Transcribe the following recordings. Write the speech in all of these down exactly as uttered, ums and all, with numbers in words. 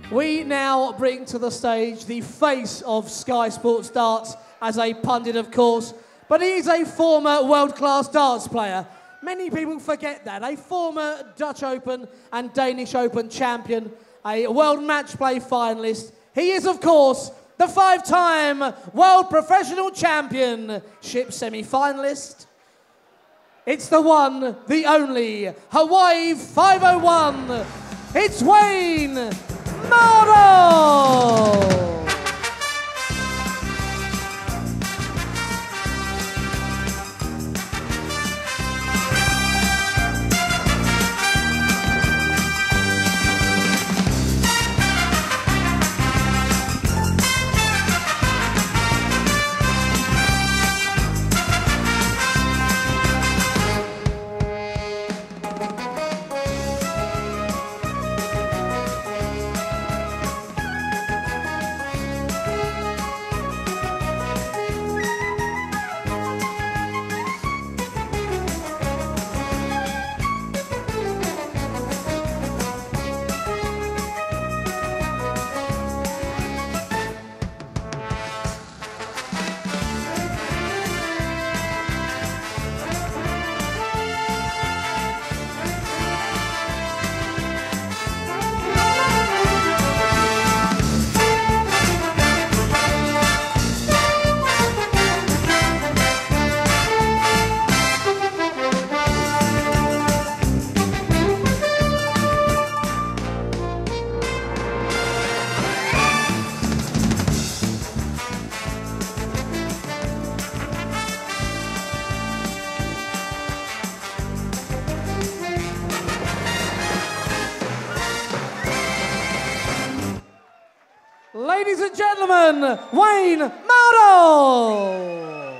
We now bring to the stage the face of Sky Sports Darts as a pundit, of course, but he is a former world-class darts player. Many people forget that. A former Dutch Open and Danish Open champion, a world match play finalist. He is, of course, the five-time world professional championship semi-finalist. It's the one, the only, Hawaii five oh one. It's Wayne Mardle! Ladies and gentlemen, Wayne Mardle!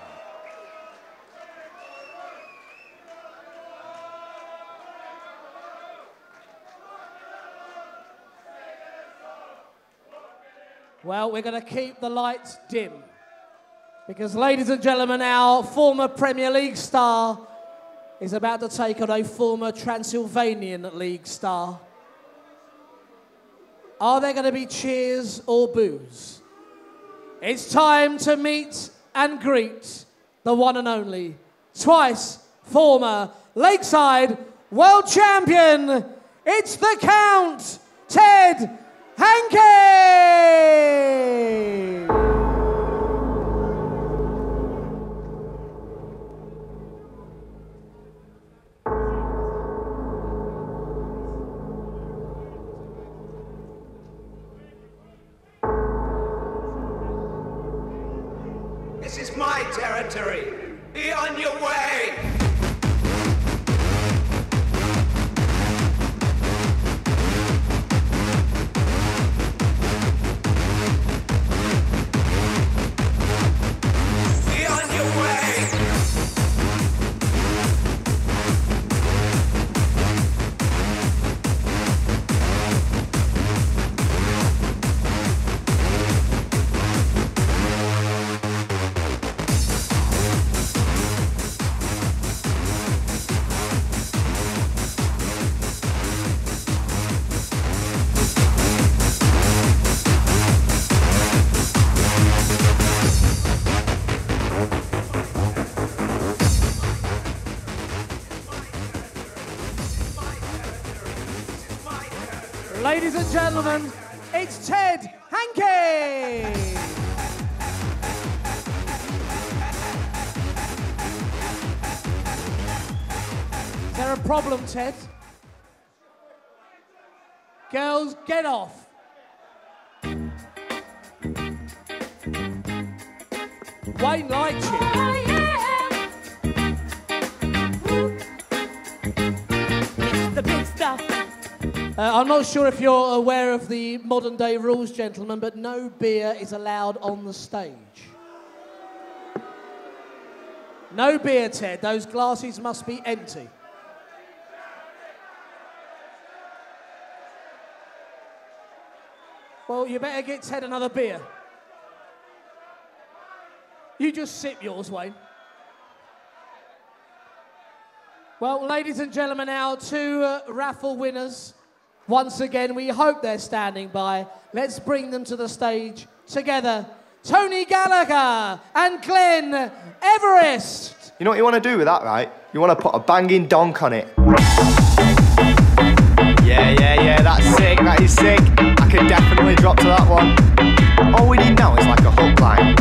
Well, we're going to keep the lights dim because, ladies and gentlemen, our former Premier League star is about to take on a former Transylvanian League star. Are there going to be cheers or boos? It's time to meet and greet the one and only, twice former Lakeside World Champion. It's the Count, Ted Hankey! This is my territory. Be on your way. Be on your way. Ladies and gentlemen, it's Ted Hankey! Is there a problem, Ted? Girls, get off. Wayne likes you. It's the big stuff. Uh, I'm not sure if you're aware of the modern day rules, gentlemen, but no beer is allowed on the stage. No beer, Ted. Those glasses must be empty. Well, you better get Ted another beer. You just sip yours, Wayne. Well, ladies and gentlemen, our two uh, raffle winners Once again, we hope they're standing by. Let's bring them to the stage together. Tony Gallagher and Glenn Everest. You know what you want to do with that, right? You want to put a banging donk on it. Yeah, yeah, yeah, that's sick, that is sick. I can definitely drop to that one. All we need now is like a hook line.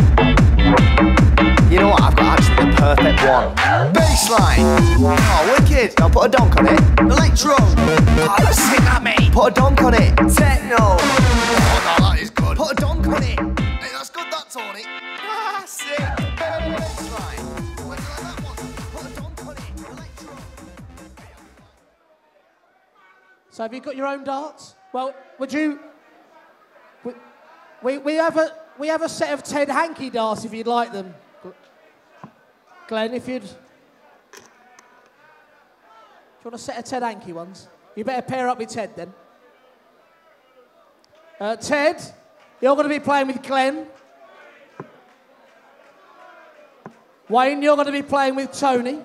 You know what, I've got actually the perfect one. Bassline. Oh, wicked. I'll put a donk on it. Electro. Oh, that's sick, that, mate. Put a donk on it. Techno. Oh, no, that is good. Put a donk on it. Hey, that's good, that, Tony. Ah, sick. Bassline. Where do you like that one? Put a donk on it. Electro. So have you got your own darts? Well, would you... We, we, we, have a, we have a set of Ted Hankey darts if you'd like them. Glenn, if you'd... Do you want a set of Ted Hankey ones? You better pair up with Ted then. Uh, Ted, you're going to be playing with Glenn. Wayne, you're going to be playing with Tony.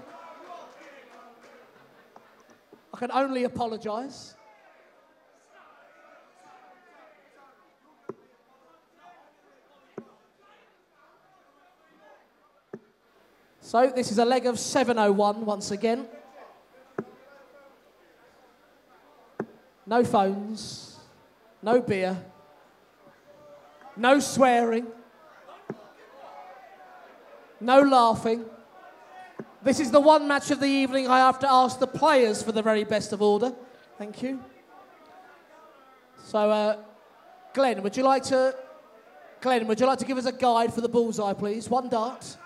I can only apologise. So this is a leg of seven oh one once again. No phones, no beer, no swearing, no laughing. This is the one match of the evening I have to ask the players for the very best of order. Thank you. So, uh, Glenn, would you like to... Glenn, would you like to give us a guide for the bullseye, please? One dart.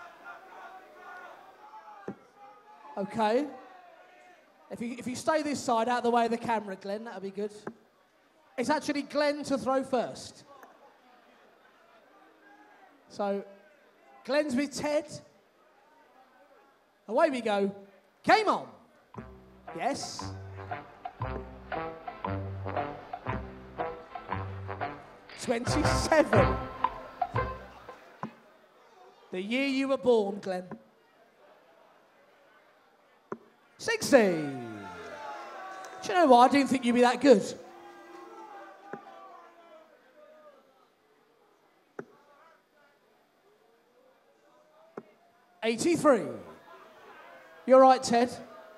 Okay. If you, if you stay this side, out of the way of the camera, Glenn, that'll be good. It's actually Glenn to throw first. So, Glenn's with Ted. Away we go. Game on. Yes. twenty-seven. The year you were born, Glenn. sixty. Do you know what? I didn't think you'd be that good. eighty-three. You're right, Ted.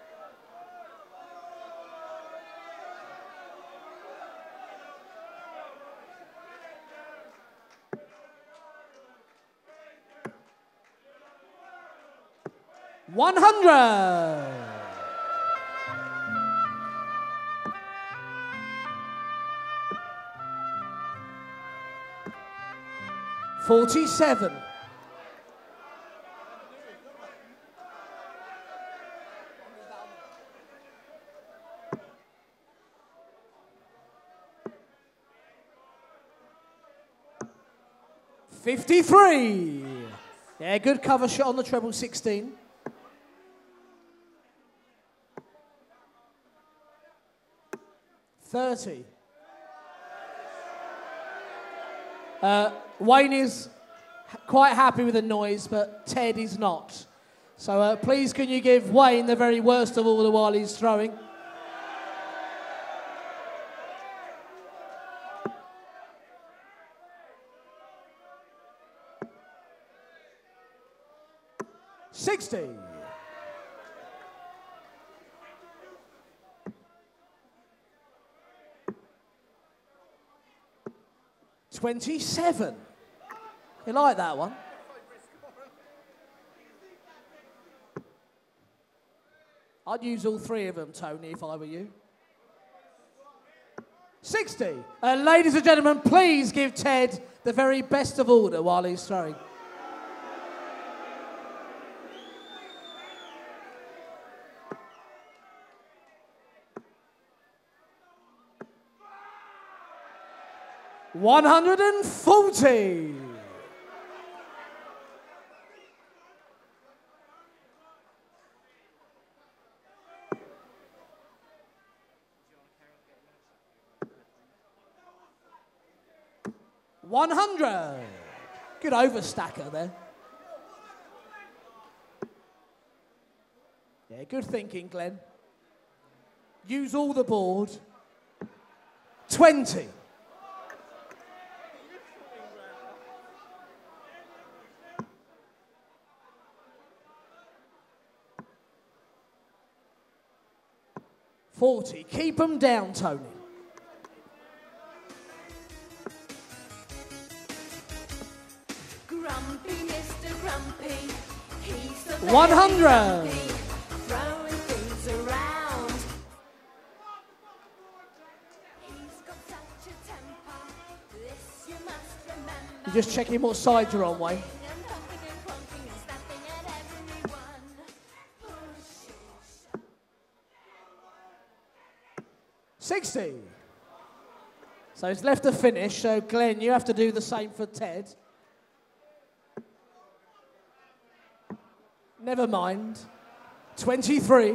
one hundred. forty-seven. fifty-three. Yeah, good cover shot on the treble sixteen. thirty. Uh, Wayne is quite happy with the noise, but Ted is not. So uh, please can you give Wayne the very worst of all the while he's throwing. sixty. twenty-seven. You like that one? I'd use all three of them, Tony, if I were you. sixty. Uh, ladies and gentlemen, please give Ted the very best of order while he's throwing. one hundred forty. one hundred. Good overstacker there. Yeah, good thinking, Glenn. Use all the board. twenty. forty. Keep them down, Tony. Grumpy Mister Grumpy, he's the one hundred. grumpy, throwing things around. He's got such a temper, this you must remember. You're just checking what side you're on, Wayne. And pumping and clunking and snapping at everyone. Pushes. sixty. So it's left to finish, so Glenn, you have to do the same for Ted. Never mind. twenty-three.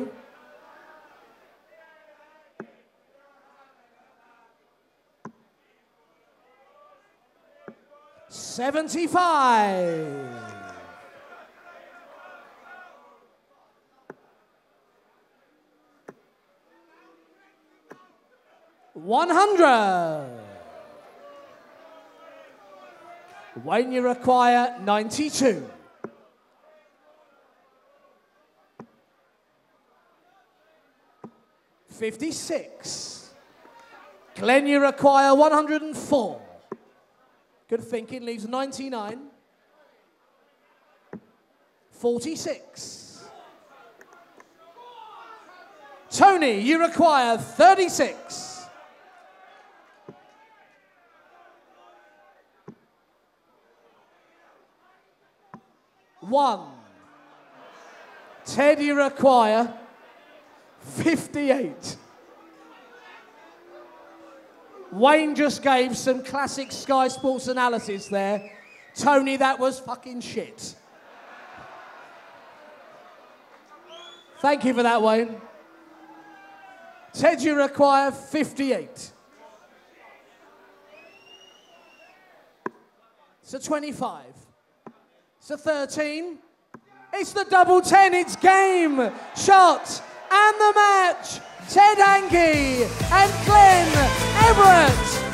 seventy-five. one hundred. Wayne, you require ninety-two. fifty-six. Glenn, you require one hundred four. Good thinking, leaves ninety-nine. forty-six. Tony, you require thirty-six. One. Ted, you require fifty-eight. Wayne just gave some classic Sky Sports analysis there. Tony, that was fucking shit. Thank you for that, Wayne. Ted, you require fifty-eight. It's a twenty-five. It's a thirteen. It's the double ten. It's game, shot, and the match. Ted Hankey and Glenn Everett.